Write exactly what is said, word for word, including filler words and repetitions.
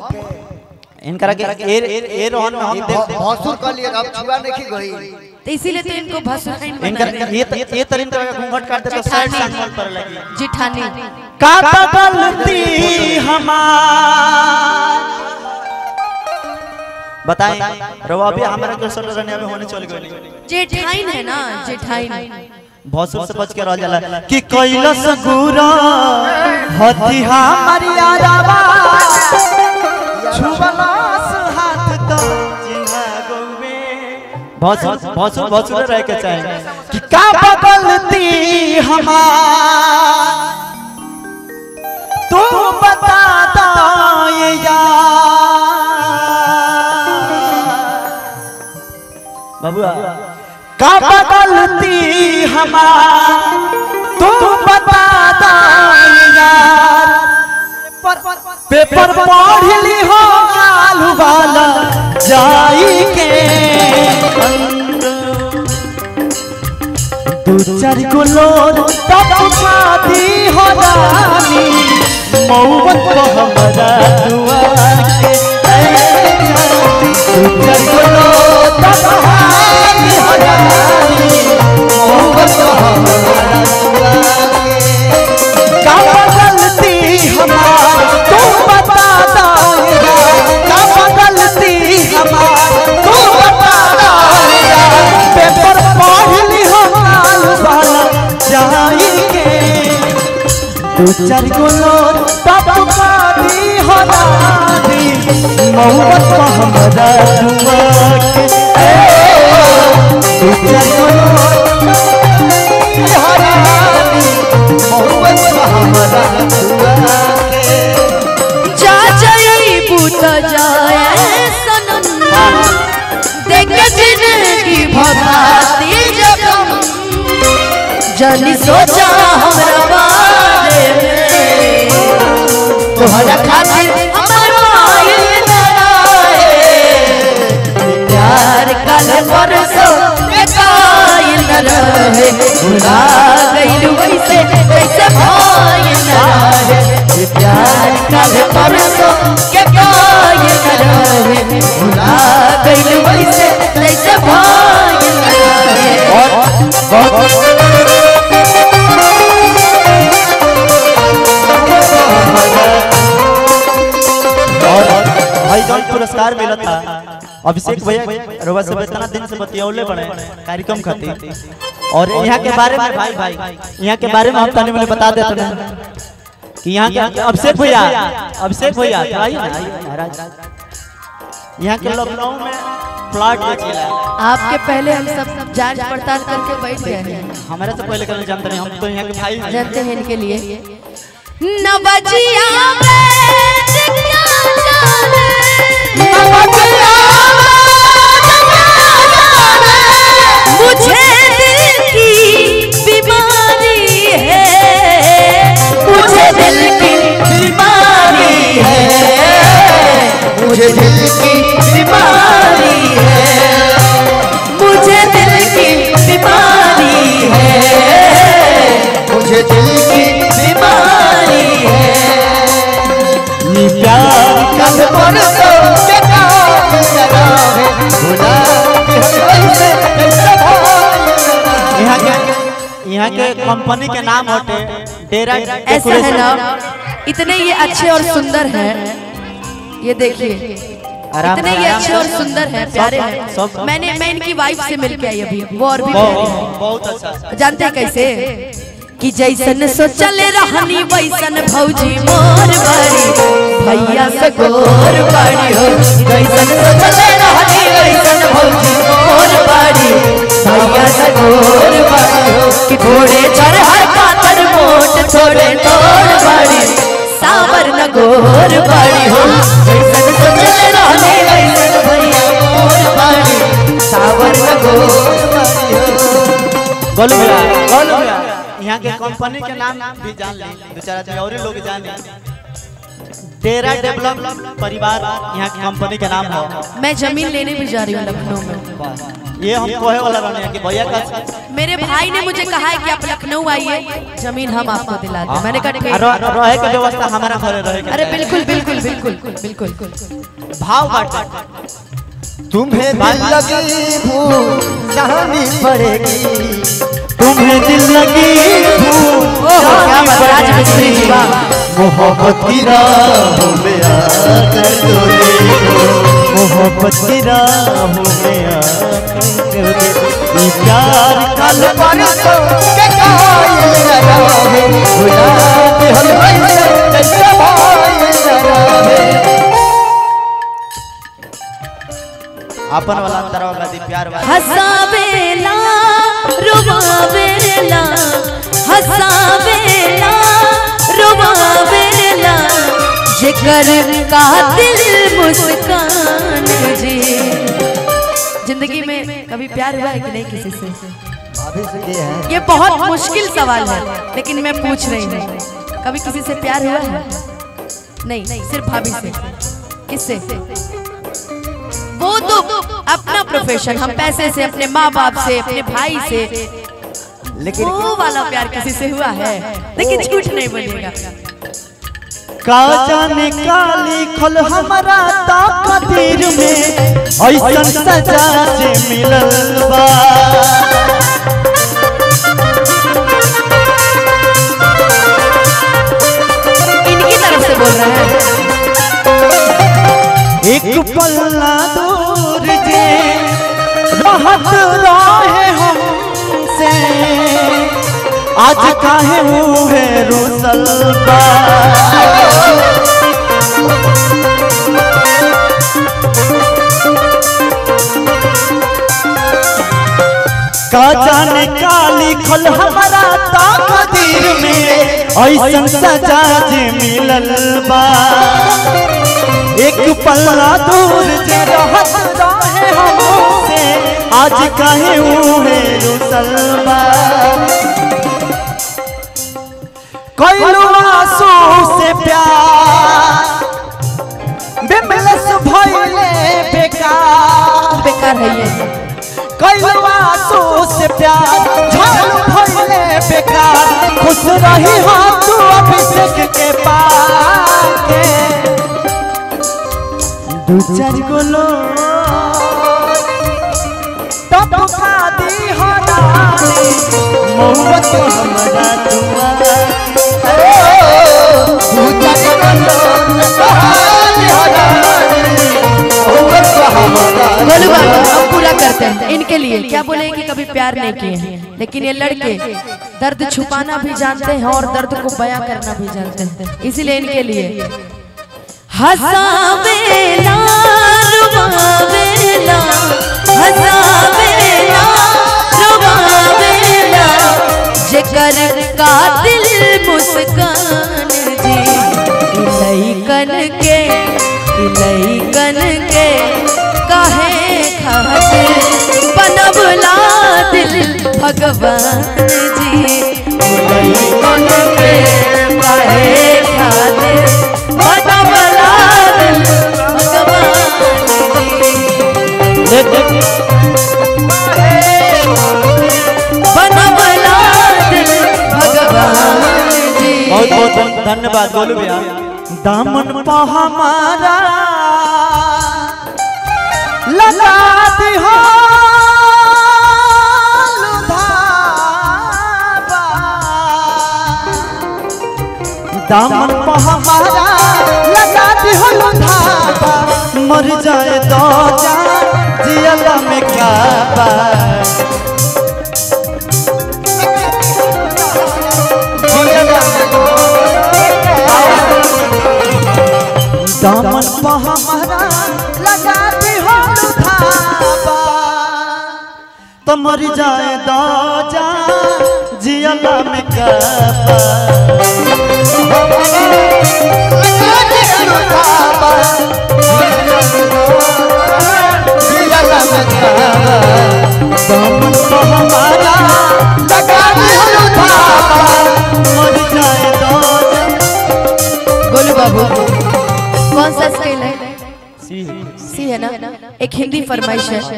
इनकरा के ए ए रोहन में हम भसुर कर लिए अब छुआ नहीं गई तो इसीलिए तो इनको भसुर खाइन इनकर ये ये तरीन तरह का घूंघट काट दे तो साइड संगल पर लगी जिठानी का गलती हमार बताएं रवा भी हमारा के सर रहने में होने चल गई जेठाइन है ना जेठाइन भसुर से बच के रह जाला कि कैलस गुरा हथी हमारी आरावा छुबलास हाथ तो जिन्हा गोवे भसुर भसुर भसुर रह के चाहे कि का गलती हमार तू बता दो ये बाबूआ का गलती हमार तू बता दो यार पेपर पढ़ ली हो कालू वाला जाई के दो चार को लोर तब शादी हो रानी मौबत को हमारा दुआ के दो चार को लोर तब शादी हो रानी मौबत को हमारा दुआ के का गलती हमार तू बता दो का गलती हमार तू बता दो पेपर पढ़ ली हो काल वाला जाएंगे दो चार गोलोर बाबू पादी हो रानी मोहब्बत को हमारा दुआ के दो चार गोलोर हो रानी मोहब्बत को हमारा दुआ के जा जाई बूत जाए सनम देख जिंदगी भगाती जब जानी सोचा हमरा बारे में तोहरा खातिर हमारा आइल नराए प्यार कल परसों के कायल न रहे भुला गइल वैसे जैसे भाई न रहे प्यार कल परसों के कायल न रहे भुला गइल वैसे जैसे भाई न रहे और भाई जौन पुरस्कार मिला था अभिषेक भैया रवा सब इतना दिन से बतियौले बड़े कार्यक्रम खातिर और यहाँ के बारे में भाई भाई यहाँ के बारे में हम तने मुझे बता देते हैं कि यहाँ के अभिषेक भैया अभिषेक भैया आइए महाराज यहाँ के लखनऊ में प्लॉट बेचेला आपके पहले हम सब जांच पड़ताल करके बैठ गए हैं हमारे से पहले करने जानते नहीं हम तो यहाँ के भाई जानते हैं इनके लिए नवजिया मुझे दिल की बीमारी है मुझे दिल की बीमारी है मुझे दिल की बीमारी है मुझे दिल की बीमारी है मुझे दिल की बीमारी है ये प्यार कल परसों के कायल भुला यहाँ के यहाँ के कंपनी के नाम होते डेरा ऐसा है ना इतने ये अच्छे और सुंदर हैं ये देखिए इतने ये अच्छे और सुंदर हैं प्यारे हैं मैंने मैं इनकी वाइफ से मिलके आई अभी वो और भी बहुत अच्छा जानते हैं कैसे कि जैसन सोचल रहनी वैसन भौजी मोर बाड़ी भैया से गोर बाड़ी हो जैसन सोचल रहनी वैसन भौजी मोर बाड़ी भैया से गोर बाड़ी हो कि घोड़े चढ़ हर कातर मोट छोड़े तोड़ बाड़ी सावर न गोर बाड़ी हो जैसन सोचल रहनी वैसन भैया मोर बाड़ी सावर न गोर बाड़ी हो बोलो भैया बोलो भैया यहाँ के कंपनी के नाम भी जान ले दो चार आदमी और लोग जान ले डेरा डेवलप परिवार यहाँ की कंपनी का नाम है। मैं जमीन लेने भी जा रही हूँ लखनऊ में। ये हम कहे वाला रहने कि भैया का मेरे भाई ने मुझे कहा है कि आप लखनऊ आइए, जमीन हम आपको दिला दें। मैंने कहा ठीक। रहे के व्यवस्था हमारा घरे रहे। अरे बिल्कुल बिल्कुल बिल्कुल बिल्कुल। भाव बाटे तुम्हें दिल लगी भूल जानी पड़ेगी, तुम्हें दिल लगी भूल क्या राज मिस्त्री जी वाह। मोहब्बत की राहों में आकर तो देखो, मोहब्बत की राहों में आकर ये प्यार कल परसों के कायल रहे, गुलाब हलवाई जैसे भाई रहे। अपन वाला तरह का दी प्यार वाला हसावेला रुबावेला, हसावेला रुबावेला, जिकर का दिल मुस्कान जी। जिंदगी में कभी प्यार हुआ है कि नहीं किसी से? भाभी से ये है, ये बहुत मुश्किल सवाल है, लेकिन मैं पूछ रही हूँ, कभी किसी से प्यार हुआ है? नहीं, सिर्फ भाभी से। किससे? वो तो अपना प्रोफेशन, हम पैसे से, अपने माँ बाप से, अपने भाई से, लेकिन वो वाला प्यार किसी से हुआ है? लेकिन झूठ नहीं बोलेगा। का जाने काली खल हमारा ताकदीर में ऐसन सजा से मिलल बा। इनकी तरफ से बोल रहे हैं। एक पल्ला दूर जे रहत रहे हमसे, आज काहे हुए रुसल बा। का जाने काली खल हमारा ताकदीर में ऐसन सजा जे मिलल बा। एक पल्ला दूर जे रहत रहे हमसे, आज काहे हुए रुसल बा। कैलू आंसू से प्यार बिमलस भइले बेकार, बेकार है ये। कैलू आंसू से प्यार झलू भइले बेकार, खुश रही हम तू अभिषेक के पाके। दू चार गोलो तब खा दी हो रानी, मोहब्बत हमरा तुम्हारा। तू चकलो सहाय हरानी, मोहब्बत हमारा। बोलो बाबा, हम पूरा करते हैं इनके लिए। क्या बोले कि कभी प्यार नहीं किए हैं, लेकिन ये लड़के दर्द छुपाना भी जानते हैं और दर्द को बयां करना भी जानते हैं, इसीलिए इनके लिए हसावेला रुबावेला, हसावेला रुबावेला, जिकर का दिल मुस्कान जी। इलैकन के इलैकन के काहे खातिर बनबला दिल भगवान जी। इलैकन के काहे खातिर बनबला दिल भगवान जी। बनबला दिल भगवान जी। बहुत बहुत धन्यवाद गोलू भैया। दामन पा हमारा लगा दी हो लुधावा, दामन पा हमारा लगा दी हो लुधावा। मर जाए तो जा जियला में काबा, दामन पा हमारा लगा दी हो लुधावा। तो मर जाए दो जा जियला में काबा। दामन पा हमारा लगा दी हो लुधावा, मर जाए दो जा। गोलू बाबू, कौन सा स्केल है? सी है ना? एक हिंदी फरमाइश है।